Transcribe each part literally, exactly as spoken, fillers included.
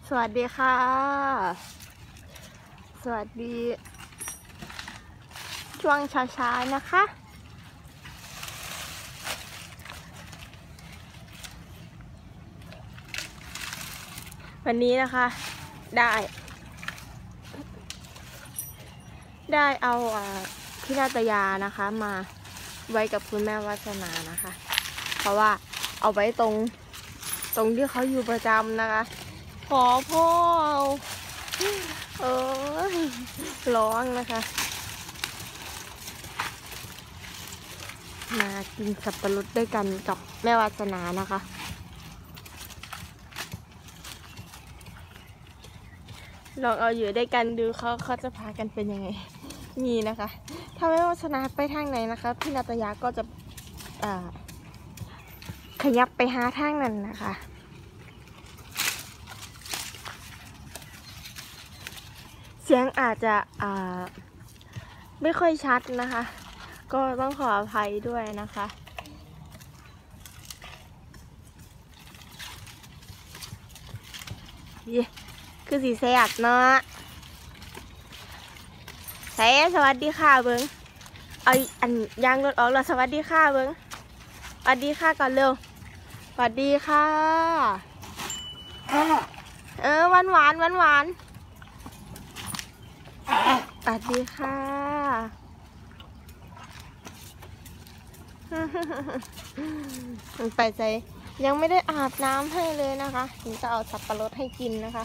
สวัสดีค่ะสวัสดีช่วงเช้าๆนะคะวันนี้นะคะได้ได้เอาพี่นาตยานะคะมาไว้กับคุณแม่วัฒนานะคะเพราะว่าเอาไว้ตรงตรงที่เขาอยู่ประจำนะคะขอพ่อเออร้องนะคะมากินสับปะรดด้วยกันกับแม่วัฒนานะคะลองเอาอยู่ด้วยกันดูเขาเขาจะพากันเป็นยังไงมีนะคะถ้าแม่วัฒนาไปทางไหนนะคะพี่นาตยาก็จะอ่าขยับไปหาทางนั้นนะคะเสียงอาจจะอ่าไม่ค่อยชัดนะคะก็ต้องขออภัยด้วยนะคะยี่คือสีแสบเนาะใส่สวัสดีค่ะเบิ้งเอาอันยางรถออกแล้วสวัสดีค่ะเบิ้งสวัสดีค่ะก่อนเร็วสวัสดีค่ะเออหวานหวานหวานหวานสวัสดีค่ะไปใจยังไม่ได้อาบน้ำให้เลยนะคะถึงจะเอาสับปะรดให้กินนะคะ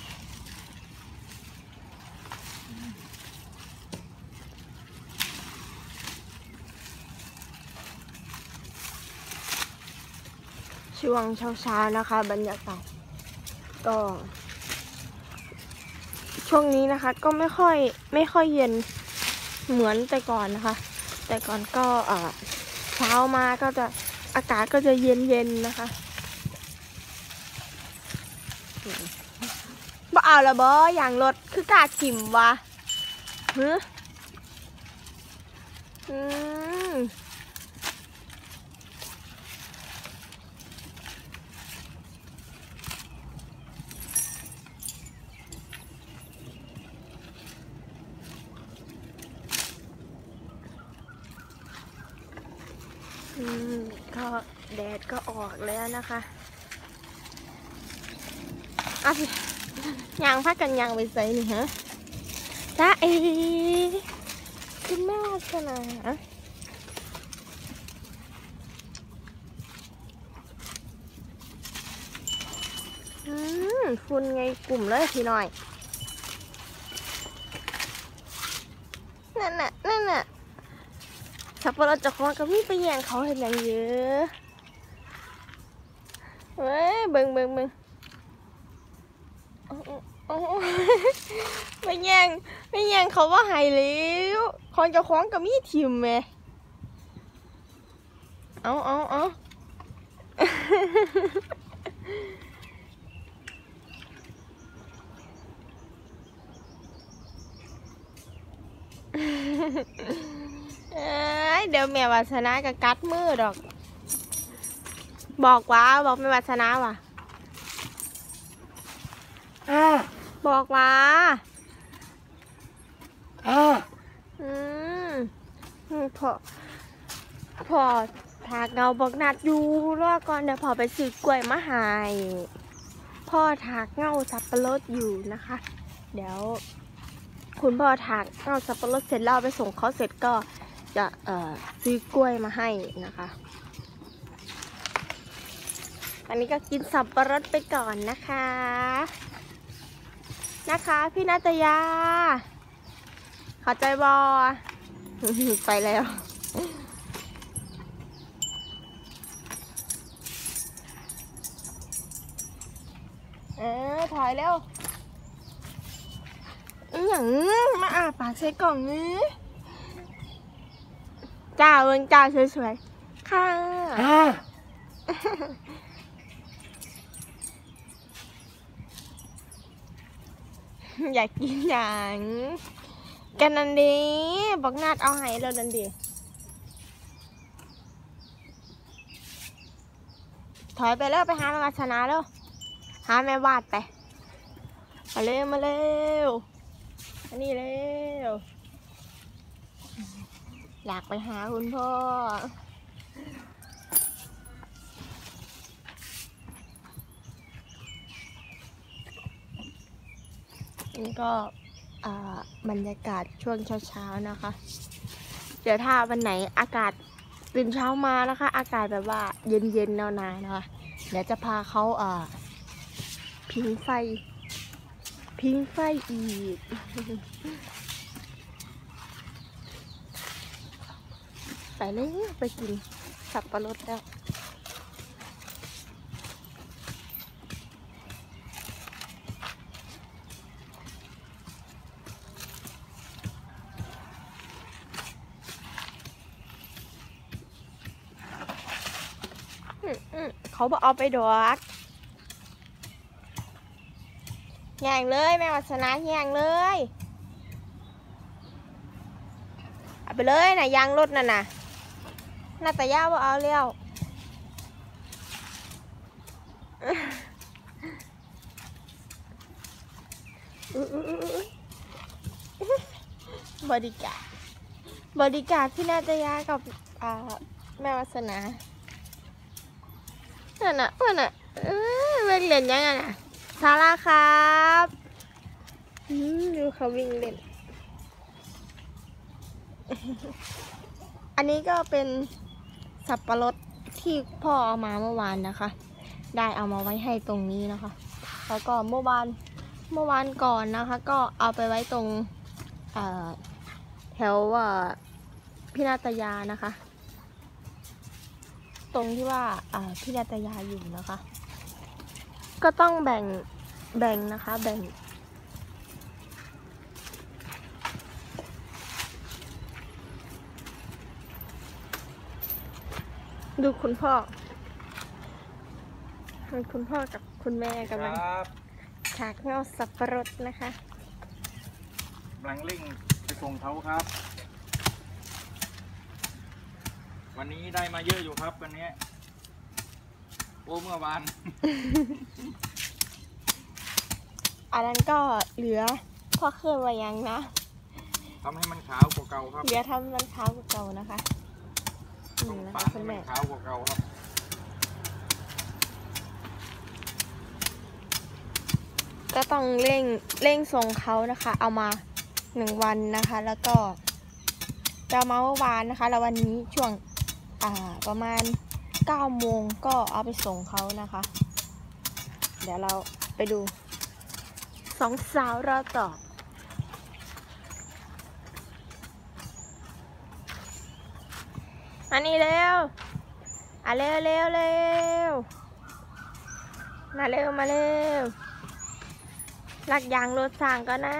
ช่วงเช้าๆนะคะบรรยากาศก็ช่วงนี้นะคะก็ไม่ค่อยไม่ค่อยเย็นเหมือนแต่ก่อนนะคะแต่ก่อนก็เช้ามาก็จะอากาศก็จะเย็นๆนะคะบ่เอาละบ่อย่างรถคือกากิ่มวะฮึอืมอืมก็แดดก็ออกแล้วนะคะอ่ะยางพักกันยางไปใส่นี่ฮะจ้าเอคุณแม่วัฒนาอืมคุณไงกลุ่มเลยพี่น้อยนั่นน่ะนั่นน่ะสับปะรดจะคว้าก็มีไปแย่งเขาเห็นอย่างเยอะเว้ยเบิ่งเบิ่งเบิ่งไม่แย่งไม่แย่งเขาว่าหายแล้วคนจะคว้างก็มีทีมไหมเอาเอาเอาเอ้ยเดี๋ยวแม่วาสนาก็กัดมือดอกบอกว่าบอกแม่วาสนาว่ะบอกว่าอืมพอพอถากเงาบอกนัดอยู่รอก่อนเดี๋ยวพอไปซื้อกล้วยมาให้พ่อถากเงาสับปะรดอยู่นะคะเดี๋ยวคุณพ่อถากเงาสับปะรดเสร็จแล้วไปส่งเขาเสร็จก็จะเอ่อซื้อกล้วยมาให้นะคะอันนี้ก็กินสับปะรดไปก่อนนะคะนะคะพี่นาตยาขอใจบอ ไปแล้วเออถอยเร็วอย่างมาอาปากใส่กล่องนี้จ้าเบิ้งจ้าสวยๆค่ะอยากกินอย่างกันนันดีบอกนัดเอาให้เราดันดีถอยไปแล้วไปหาแม่วาสนาแล้วหาแม่วาดไปมาเร็วมาเร็วอันนี้เร็วอยากไปหาคุณพ่อนี่ก็บรรยากาศช่วงเช้าๆนะคะเดี๋ยวถ้าวันไหนอากาศตื่นเช้ามานะคะอากาศแบบว่าเย็นๆหนาวๆนะคะเดี๋ยวจะพาเขาอ่าพิงไฟพิงไฟอีกไปเลยไปกินสับปะรดแล้วเขาบอกเอาไปดอกแย่งเลยแม่วัฒนาแย่งเลยเอาไปเลยนะยางรถน่ะนะน่าแต่ย่าว่าเอาเลี้ยวบริการบริการที่น่าจะยากับแม่วัฒนานั่นน่ะนั่นน่ะเออเล่นเล่นยังไงน่ะซาร่าครับดูเขาวิ่งเล่นอันนี้ก็เป็นสับปะรดที่พ่อเอามาเมื่อวานนะคะได้เอามาไว้ให้ตรงนี้นะคะแล้วก็เมื่อวานเมื่อวานก่อนนะคะก็เอาไปไว้ตรงแถวพี่นาตยานะคะตรงที่ว่าพี่นาตยาอยู่นะคะก็ต้องแบ่งแบ่งนะคะแบ่งดูคุณพ่อคุณพ่อกับคุณแม่กำลังฉากเงาสับปะรดนะคะกำลังเร่งไปส่งเขาครับ วันนี้ได้มาเยอะอยู่ครับวันนี้โอ้เมื่อวานอันนั้นก็เหลือพ่อเคลื่อนไว้ยังนะทำให้มันขาวกว่าเก่าครับเหลือทำมันขาวกว่าเก่านะคะต้องปาดให้มันขาวกว่าเก่าครับก็ต้องเร่งเร่งส่งเขานะคะเอามาหนึ่งวันนะคะแล้วก็จะมาเมื่อวานนะคะแล้ววันนี้ช่วงอ่าประมาณเก้าโมงก็เอาไปส่งเขานะคะเดี๋ยวเราไปดูสองสาวรอต่ออันนี้เร็วอ่ะเร็วเร็วเร็วมาเร็วมาเร็วลักยางรถสั่งก็นะ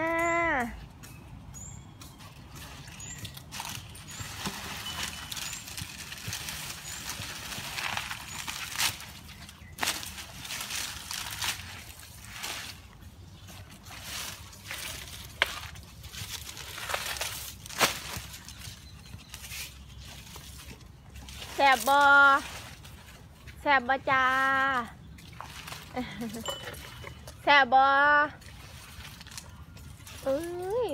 แสบบอแสบบอจ้าแสบบอเอ้ย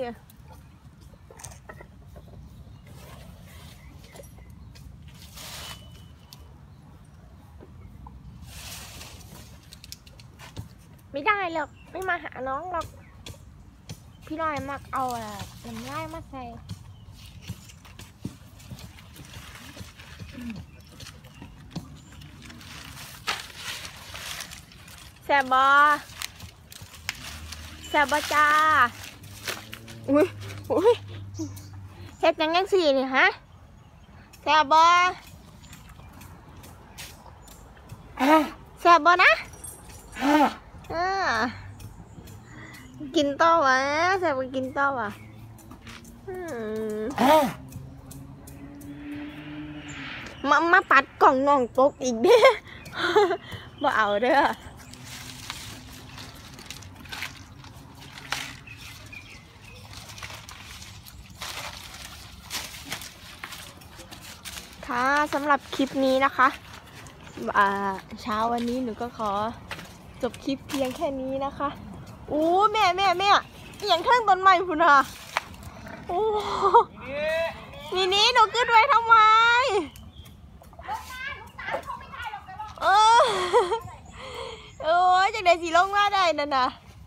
ไม่ได้หรอกไม่มาหาน้องหรอกพี่น้อยมักเอาอะน้ำลายมาใส่แสบบอแสบบอจ้าอุ้ยอุ้ยเฮ็ดยังไงสิเนี่ยฮะแสบบอแสบบอนะอ่ากินต่อวะแสบกินต่อวะมามาปัดกล่องน้องตกอีกเด้อบ่เอาเด้อค่ะสำหรับคลิปนี้นะคะเช้าวันนี้หนูก็ขอจบคลิปเพียงแค่นี้นะคะโอ้แม่แม่แม่อหย่างเทิงต้นไม้พุ่นอ่ะโอ้นี่นี่หนูขึ้นไว้ทำไมเออโอ้ยจากไหนสีลงมาได้นั่นน่ะ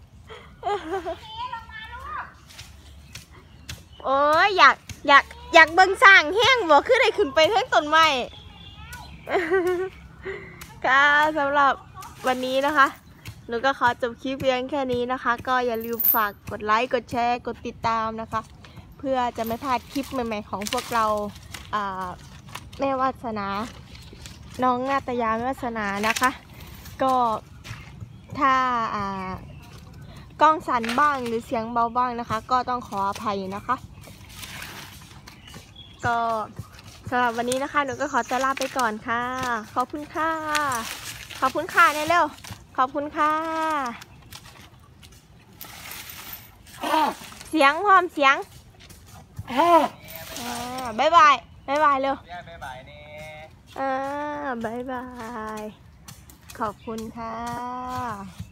โอ้ยอยากอยากอยากเบิ่งสร้างแห้งบ่ขึ้นได้ขึ้นไปเทิงต้นไม้ค่ะสำหรับวันนี้นะคะหนูก็ขอจบคลิปเพียงแค่นี้นะคะ ก็อย่าลืมฝากกดไลค์กดแชร์กดติดตามนะคะเพื่อจะไม่พลาดคลิปใหม่ๆของพวกเราแม่วาสนาน้องนาตยาแม่วาสนานะคะก็ถ้ากล้องสั่นบ้างหรือเสียงเบาบ้างนะคะก็ต้องขออภัยนะคะก็สำหรับวันนี้นะคะหนูก็ขอตัวลาไปก่อนค่ะขอบคุณค่ะขอบคุณค่ะเนี่ยเร็วขอบคุณค่ะเสียงพร้อมเสียงบ๊ายบายบ๊ายบายเร็วย่าบ๊ายบายนี่อ่าบ๊ายบายขอบคุณค่ะ